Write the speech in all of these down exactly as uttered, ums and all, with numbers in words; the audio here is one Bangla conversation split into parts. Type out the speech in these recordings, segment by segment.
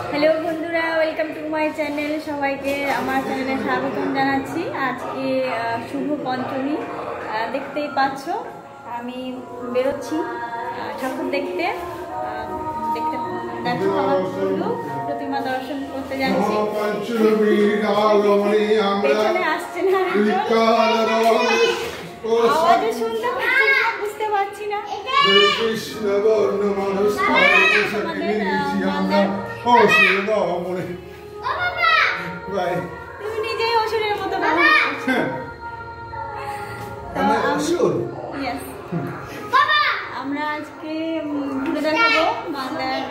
হ্যালো বন্ধুরা, ওয়েলকাম টু মাই চ্যানেল। সবাইকে আমার চ্যানেলে স্বাগতম জানাচ্ছি। আজকে শুভ পঞ্চমী, দেখতেই পাচ্ছ আমি বেরোচ্ছি ঠাকুর দেখতে দেখতে দেখো আমার পুরো প্রতিমা দর্শন করতে যাচ্ছি। পেছনে আসছে না, আওয়াজে শুনতে পাচ্ছি না, বুঝতে পারছি না। তুমি নিজেই অসুরের মতো বলো। আমরা আজকে ঘুরে দেখাবো মালদার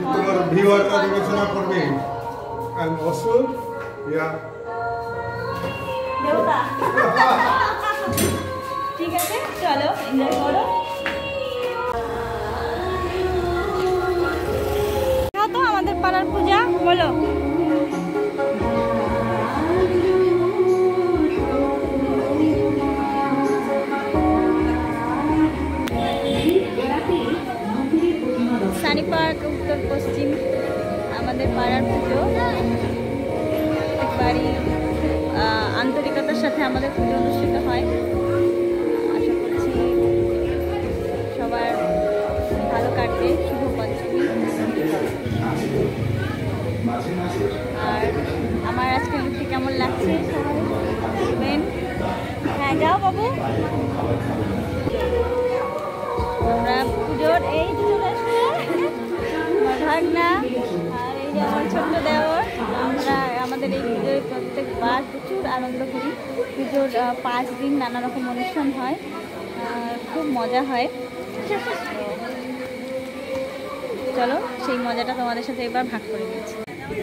দেবতা। ঠিক আছে, চলো এনজয় করো। তো আমাদের পাড়ার পূজা বলো। সানি পার্ক, উত্তর পশ্চিম আমাদের পাড়ার পুজো। প্রত্যেকবারই আন্তরিকতার সাথে আমাদের পুজো অনুষ্ঠিত হয়। আশা করছি সবার ভালো কাটবে শুভ পঞ্চমী। আর আমার আজকে লুকটি কেমন লাগছে সবাই বলবেন। হ্যাঁ যাও বাবু, আমরা পুজোর এই চলে আসছে আমার ভাগনা আর এই যে আমার ছোট্ট দেওর। আমরা আমাদের এই পুজোয় প্রত্যেকবার প্রচুর আনন্দ করি। পুজোর পাঁচ দিন নানা রকম অনুষ্ঠান হয়, খুব মজা হয়। চলো সেই মজাটা তোমাদের সাথে এবার ভাগ করে নিচ্ছি।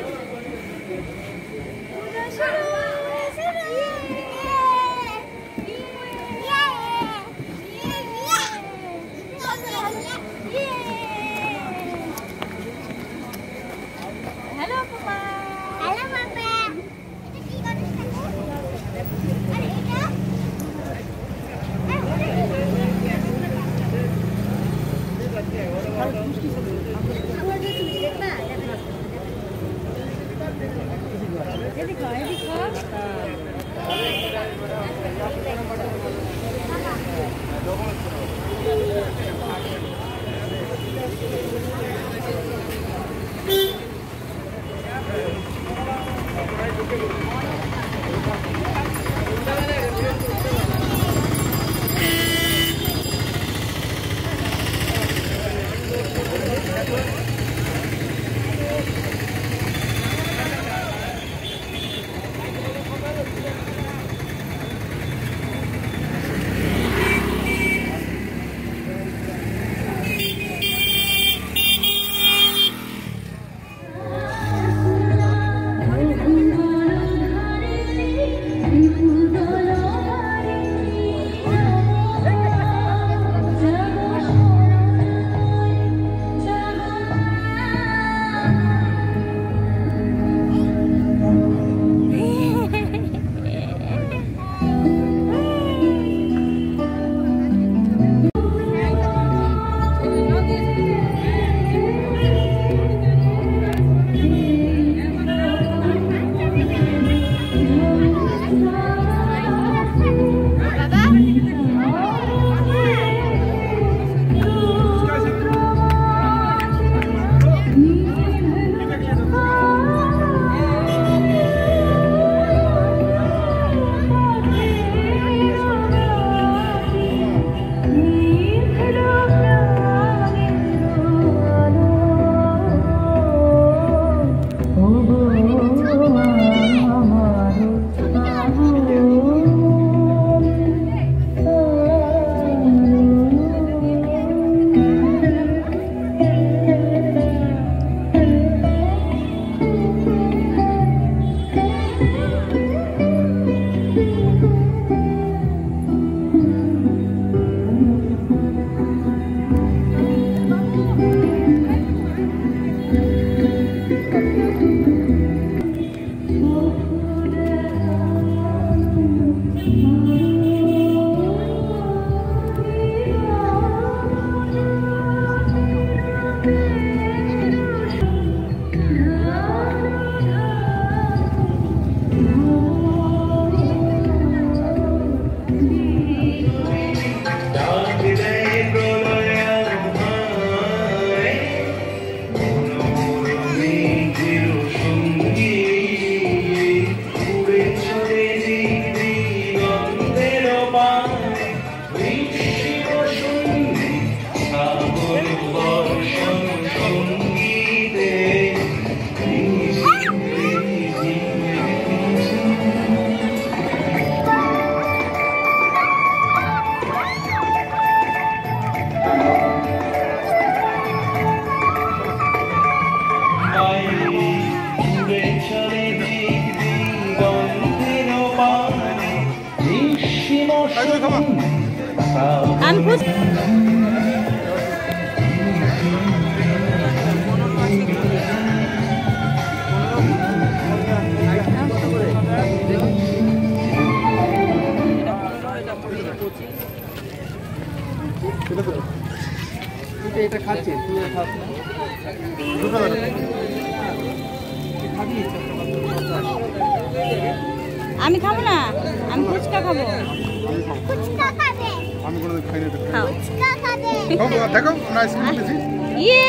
Hello papa. Hello papa. এদিকে এদিকে এটা খাচ্ছি তুই খাচ্ছি আমি খাবো না, আমি ফুচকা খাবো। ফুচকা খাবে? আমি কোনোদিন খাই না। খাও। ফুচকা খাবে? দেখো না আইসক্রিম দিছি। ইয়ে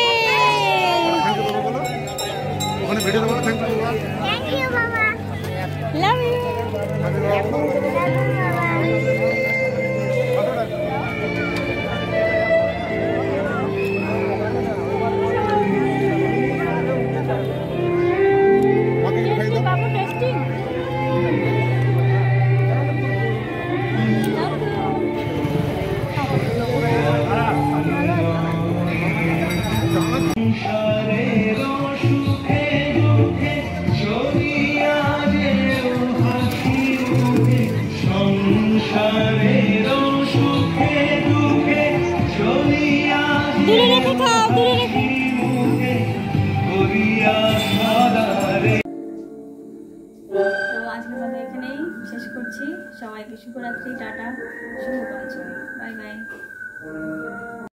ওখানে ভিডিও দেবো। থ্যাংক ইউ বাবা। থ্যাংক ইউ বাবা। Love you. বাবু টেস্টি। দূরে রেখে খাও, দূরে রেখে। তো আজকের মতো এখানেই শেষ করছি। সবাইকে শুভরাত্রি, টাটা, শুভ পঞ্চমী, বাই বাই।